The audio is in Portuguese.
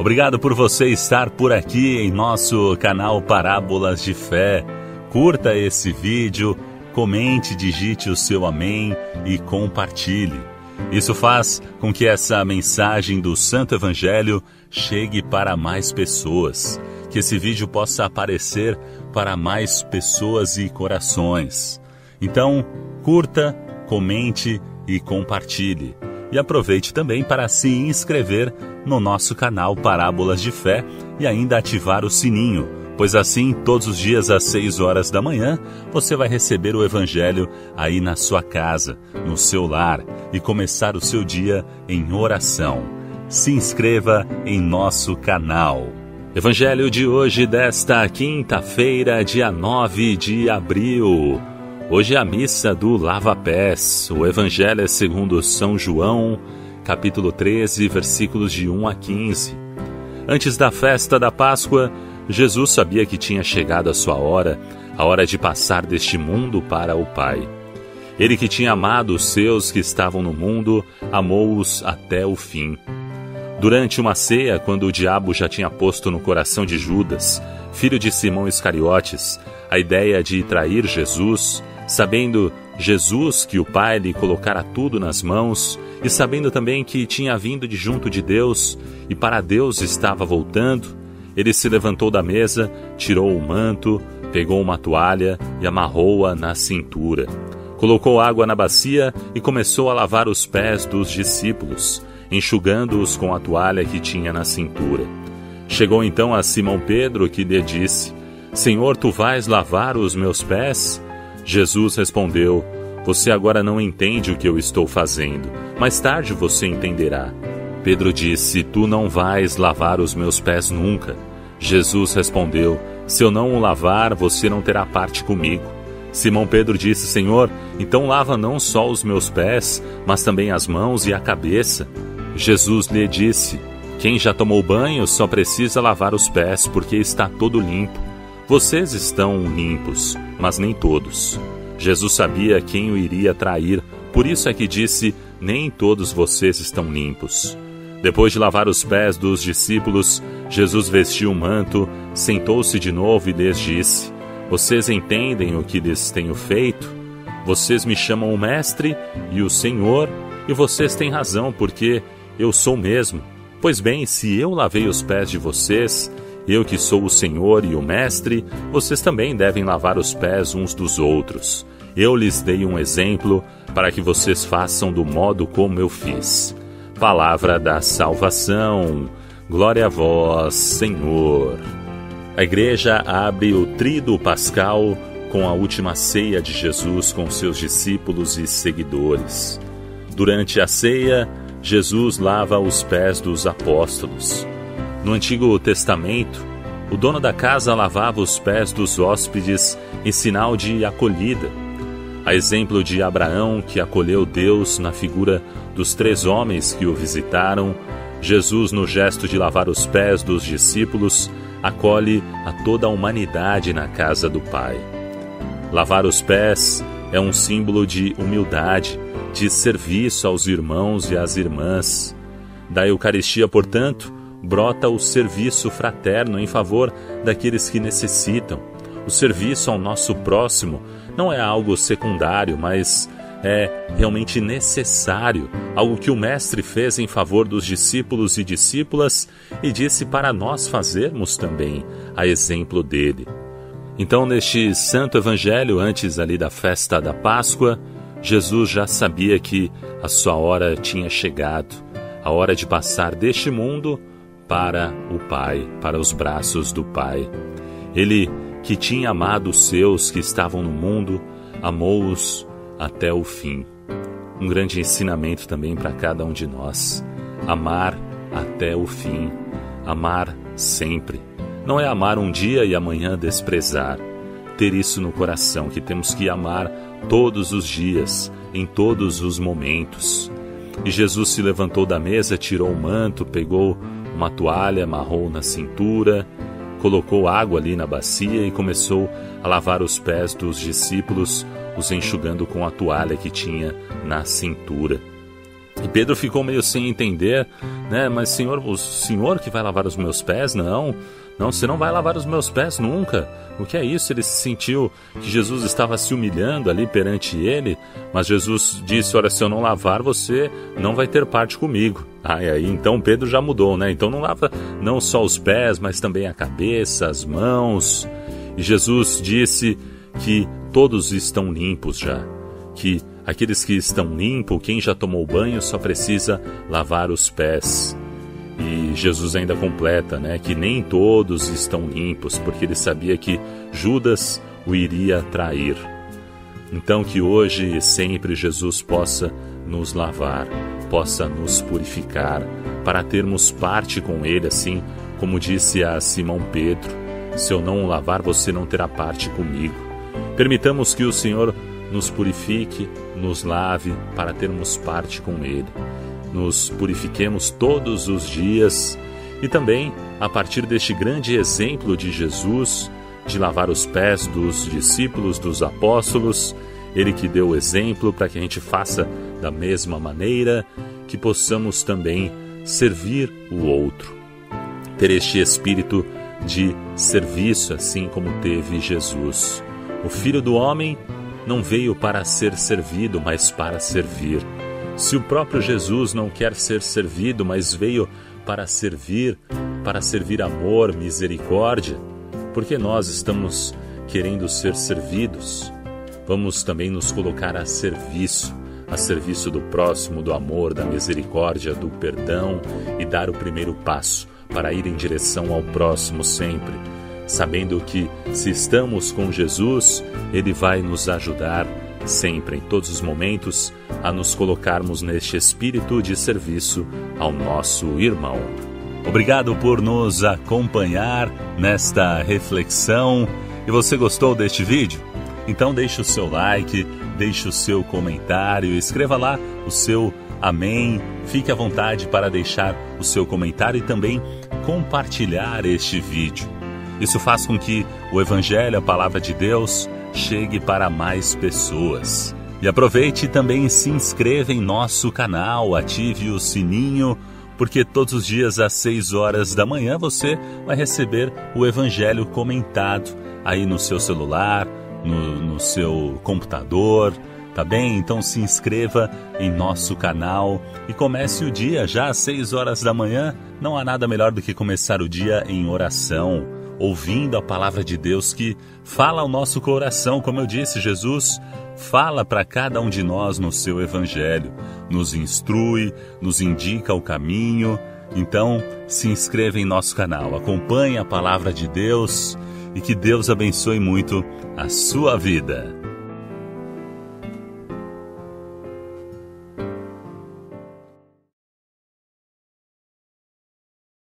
Obrigado por você estar por aqui em nosso canal Parábolas de Fé. Curta esse vídeo, comente, digite o seu amém e compartilhe. Isso faz com que essa mensagem do Santo Evangelho chegue para mais pessoas, que esse vídeo possa aparecer para mais pessoas e corações. Então, curta, comente e compartilhe. E aproveite também para se inscrever no nosso canal Parábolas de Fé e ainda ativar o sininho, pois assim, todos os dias às 6 horas da manhã, você vai receber o Evangelho aí na sua casa, no seu lar, e começar o seu dia em oração. Se inscreva em nosso canal. Evangelho de hoje, desta quinta-feira, dia 9 de abril. Hoje é a missa do Lava-Pés. O Evangelho é segundo São João, capítulo 13, versículos de 1 a 15. Antes da festa da Páscoa, Jesus sabia que tinha chegado a sua hora, a hora de passar deste mundo para o Pai. Ele que tinha amado os seus que estavam no mundo, amou-os até o fim. Durante uma ceia, quando o diabo já tinha posto no coração de Judas, filho de Simão Iscariotes, a ideia de trair Jesus, sabendo Jesus que o Pai lhe colocara tudo nas mãos, e sabendo também que tinha vindo de junto de Deus, e para Deus estava voltando, ele se levantou da mesa, tirou o manto, pegou uma toalha e amarrou-a na cintura. Colocou água na bacia e começou a lavar os pés dos discípulos, enxugando-os com a toalha que tinha na cintura. Chegou então a Simão Pedro, que lhe disse: Senhor, tu vais lavar os meus pés? Jesus respondeu: Você agora não entende o que eu estou fazendo, mais tarde você entenderá. Pedro disse: Tu não vais lavar os meus pés nunca. Jesus respondeu: Se eu não o lavar, você não terá parte comigo. Simão Pedro disse: Senhor, então lava não só os meus pés, mas também as mãos e a cabeça. Jesus lhe disse: Quem já tomou banho só precisa lavar os pés, porque está todo limpo. Vocês estão limpos, mas nem todos. Jesus sabia quem o iria trair, por isso é que disse: Nem todos vocês estão limpos. Depois de lavar os pés dos discípulos, Jesus vestiu o manto, sentou-se de novo e lhes disse: Vocês entendem o que lhes tenho feito? Vocês me chamam o Mestre e o Senhor, e vocês têm razão, porque eu sou mesmo. Pois bem, se eu lavei os pés de vocês, eu que sou o Senhor e o Mestre, vocês também devem lavar os pés uns dos outros. Eu lhes dei um exemplo para que vocês façam do modo como eu fiz. Palavra da salvação. Glória a vós, Senhor. A igreja abre o Tríduo Pascal com a última ceia de Jesus com seus discípulos e seguidores. Durante a ceia, Jesus lava os pés dos apóstolos. No Antigo Testamento, o dono da casa lavava os pés dos hóspedes em sinal de acolhida. A exemplo de Abraão, que acolheu Deus na figura dos 3 homens que o visitaram, Jesus, no gesto de lavar os pés dos discípulos, acolhe a toda a humanidade na casa do Pai. Lavar os pés é um símbolo de humildade, de serviço aos irmãos e às irmãs. Da Eucaristia, portanto, brota o serviço fraterno em favor daqueles que necessitam. O serviço ao nosso próximo não é algo secundário, mas é realmente necessário, algo que o Mestre fez em favor dos discípulos e discípulas e disse para nós fazermos também, a exemplo dele. Então, neste Santo Evangelho, antes ali da festa da Páscoa, Jesus já sabia que a sua hora tinha chegado, a hora de passar deste mundo para o Pai, para os braços do Pai. Ele, que tinha amado os seus que estavam no mundo, amou-os até o fim. Um grande ensinamento também para cada um de nós. Amar até o fim. Amar sempre. Não é amar um dia e amanhã desprezar. Ter isso no coração, que temos que amar todos os dias, em todos os momentos. E Jesus se levantou da mesa, tirou o manto, pegou uma toalha, amarrou na cintura, colocou água ali na bacia e começou a lavar os pés dos discípulos, os enxugando com a toalha que tinha na cintura. E Pedro ficou meio sem entender, né? Mas Senhor, o Senhor que vai lavar os meus pés? Não, você não vai lavar os meus pés nunca. O que é isso? Ele se sentiu que Jesus estava se humilhando ali perante ele, mas Jesus disse, olha, se eu não lavar, você não vai ter parte comigo. E aí então Pedro já mudou, né? Então não lava não só os pés, mas também a cabeça, as mãos. E Jesus disse que todos estão limpos já, que aqueles que estão limpos, quem já tomou banho, só precisa lavar os pés. E Jesus ainda completa, né, que nem todos estão limpos, porque ele sabia que Judas o iria trair. Então que hoje e sempre Jesus possa nos lavar, possa nos purificar, para termos parte com ele, assim como disse a Simão Pedro, se eu não o lavar, você não terá parte comigo. Permitamos que o Senhor nos purifique, nos lave, para termos parte com ele. Nos purifiquemos todos os dias e também, a partir deste grande exemplo de Jesus, de lavar os pés dos discípulos, dos apóstolos, ele que deu o exemplo para que a gente faça da mesma maneira, que possamos também servir o outro. Ter este espírito de serviço, assim como teve Jesus. O Filho do Homem não veio para ser servido, mas para servir. Se o próprio Jesus não quer ser servido, mas veio para servir amor, misericórdia, porque nós estamos querendo ser servidos, vamos também nos colocar a serviço do próximo, do amor, da misericórdia, do perdão e dar o primeiro passo para ir em direção ao próximo sempre, sabendo que se estamos com Jesus, Ele vai nos ajudar sempre, em todos os momentos, a nos colocarmos neste espírito de serviço ao nosso irmão. Obrigado por nos acompanhar nesta reflexão. E você gostou deste vídeo? Então deixe o seu like, deixe o seu comentário, escreva lá o seu amém. Fique à vontade para deixar o seu comentário e também compartilhar este vídeo. Isso faz com que o Evangelho, a Palavra de Deus, chegue para mais pessoas. E aproveite e também se inscreva em nosso canal, ative o sininho, porque todos os dias às 6 horas da manhã você vai receber o Evangelho comentado aí no seu celular, no seu computador, tá bem? Então se inscreva em nosso canal e comece o dia já às 6 horas da manhã. Não há nada melhor do que começar o dia em oração, ouvindo a palavra de Deus que fala ao nosso coração. Como eu disse, Jesus fala para cada um de nós no seu Evangelho, nos instrui, nos indica o caminho. Então, se inscreva em nosso canal, acompanhe a palavra de Deus e que Deus abençoe muito a sua vida.